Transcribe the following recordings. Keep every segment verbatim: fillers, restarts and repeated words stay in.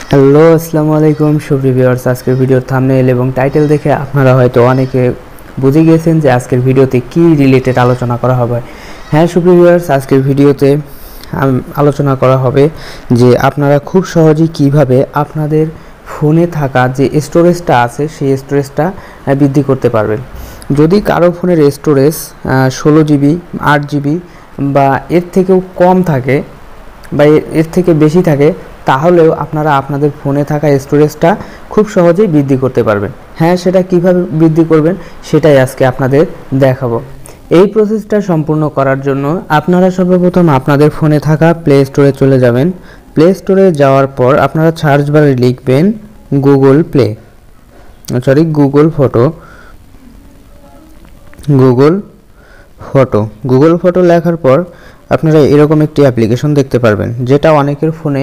Hello আসসালামু আলাইকুম সুপ্রিয় ভিউয়ার্স, আজকের ভিডিওর থাম্বনেইল এবং টাইটেল দেখে আপনারা হয়তো অনেকে বুঝে গিয়েছেন যে আজকের ভিডিওতে কি রিলেটেড আলোচনা করা হবে। হ্যাঁ সুপ্রিয় ভিউয়ার্স, আজকের ভিডিওতে আলোচনা করা হবে যে আপনারা খুব সহজেই কিভাবে আপনাদের ফোনে থাকা যে স্টোরেজটা আছে সেই স্টোরেজটা বৃদ্ধি করতে পারবেন। যদি কারো ফোনের স্টোরেজ ষোলো জিবি আট জিবি বা এর থেকেও কম থাকে বা এর থেকে বেশি থাকে, তাহলেও আপনারা আপনাদের ফোনে থাকা স্টোরেজটা খুব সহজেই বৃদ্ধি করতে পারবেন। হ্যাঁ, সেটা কিভাবে বৃদ্ধি করবেন সেটাই আজকে আপনাদের দেখাবো। এই প্রসেসটা সম্পূর্ণ করার জন্য আপনারা সর্বপ্রথম আপনাদের ফোনে থাকা প্লে স্টোরে চলে যাবেন। প্লে স্টোরে যাওয়ার পর আপনারা সার্চ বারে লিখবেন Google play sorry Google photo Google photo Google photo লেখার পর আপনারা এরকম একটি অ্যাপ্লিকেশন দেখতে পারবেন, যেটা অনেকের ফোনে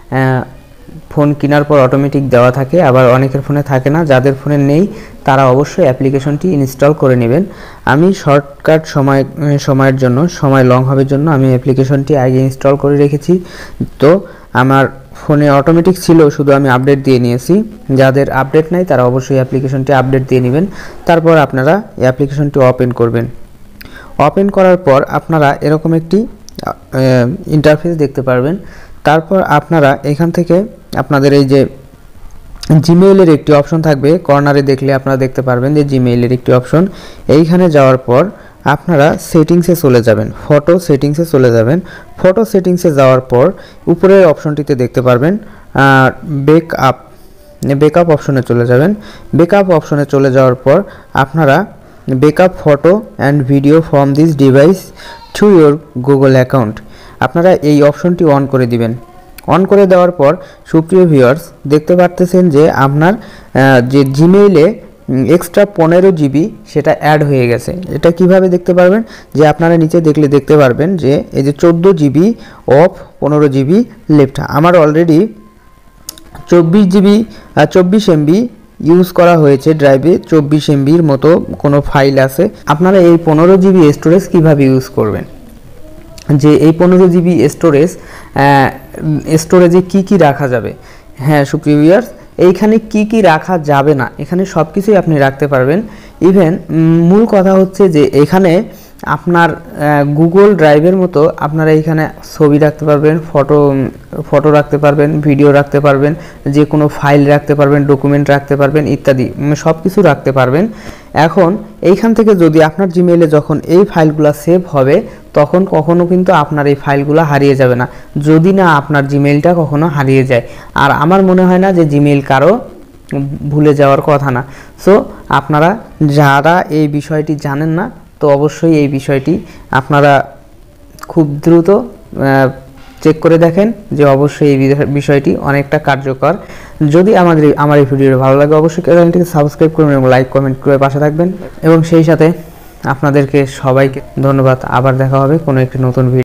ফোন কেনার পর অটোমেটিক দেওয়া থাকে, আবার অনেকের ফোনে থাকে না। যাদের ফোনে নেই তারা অবশ্যই অ্যাপ্লিকেশনটি ইনস্টল করে নেবেন। আমি শর্টকাট সময় সময়ের জন্য সময় লং হবে জন্য আমি অ্যাপ্লিকেশনটি আগে ইনস্টল করে রেখেছি। তো আমার ফোনে অটোমেটিক ছিল, শুধু আমি আপডেট দিয়ে নিয়েছি। যাদের আপডেট নাই তারা অবশ্যই অ্যাপ্লিকেশনটি আপডেট দিয়ে নেবেন। তারপর আপনারা এই অ্যাপ্লিকেশনটি ওপেন করবেন। ওপেন করার পর আপনারা এরকম একটি ইন্টারফেস দেখতে পারবেন। তারপর আপনারা এখান থেকে আপনাদের এই যে জিমেইলের একটি অপশন থাকবে, কর্নারে দেখলে আপনারা দেখতে পারবেন যে জিমেইলের একটি অপশন। এইখানে যাওয়ার পর আপনারা সেটিংসে চলে যাবেন, ফটো সেটিংসে চলে যাবেন। ফটো সেটিংসে যাওয়ার পর উপরের অপশনটিতে দেখতে পারবেন ব্যাকআপ ব্যাকআপ অপশনে চলে যাবেন। ব্যাকআপ অপশনে চলে যাওয়ার পর আপনারা backup photo and video from this device to your Google account আপনারা এই অপশনটি অন করে দিবেন। অন করে দেওয়ার পর সুপ্রিয় ভিউয়ার্স দেখতে পারতেছেন যে আপনার যে জিমেইলে এক্সট্রা পনেরো জিবি সেটা অ্যাড হয়ে গেছে। এটা কিভাবে দেখতে পারবেন, যে আপনারা নিচে দেখলে দেখতে পারবেন যে এই যে চোদ্দো জিবি অফ পনেরো জিবি লেফট। আমার অলরেডি চব্বিশ জিবি চব্বিশ এমবি ইউজ করা হয়েছে ড্রাইভে, চব্বিশ এমবির মতো কোনো ফাইল আছে। আপনারা এই পনেরো জিবি স্টোরেজ কীভাবে ইউজ করবেন, যে এই পনেরো জিবি স্টোরেজ স্টোরেজে কি কি রাখা যাবে। হ্যাঁ সুপ্রিয় ভিউয়ার্স, এইখানে কি কি রাখা যাবে না, এখানে সব কিছুই আপনি রাখতে পারবেন। ইভেন মূল কথা হচ্ছে যে এখানে আপনার গুগল ড্রাইভের মতো আপনারা এখানে ছবি রাখতে পারবেন, ফটো ফটো রাখতে পারবেন, ভিডিও রাখতে পারবেন, যে কোনো ফাইল রাখতে পারবেন, ডকুমেন্ট রাখতে পারবেন ইত্যাদি সব কিছু রাখতে পারবেন। এখন এইখান থেকে যদি আপনার জিমেইলে যখন এই ফাইলগুলো সেভ হবে, তখন কখনো কিন্তু আপনার এই ফাইলগুলো হারিয়ে যাবে না, যদি না আপনার জিমেইলটা কখনো হারিয়ে যায়। আর আমার মনে হয় না যে জিমেইল কারো ভুলে যাওয়ার কথা না। সো আপনারা যারা এই বিষয়টি জানেন না, তো অবশ্যই এই বিষয়টি আপনারা খুব দ্রুত চেক করে দেখেন, যে অবশ্যই এই বিষয়টি অনেকটা কার্যকর। যদি আমাদের আমার এই ভিডিওটি ভালো লাগে অবশ্যই চ্যানেলটিকে সাবস্ক্রাইব করবেন এবং লাইক কমেন্ট করে পাশে থাকবেন। এবং সেই সাথে আপনাদেরকে সবাইকে ধন্যবাদ। আবার দেখা হবে কোনো একটি নতুন ভিডিও।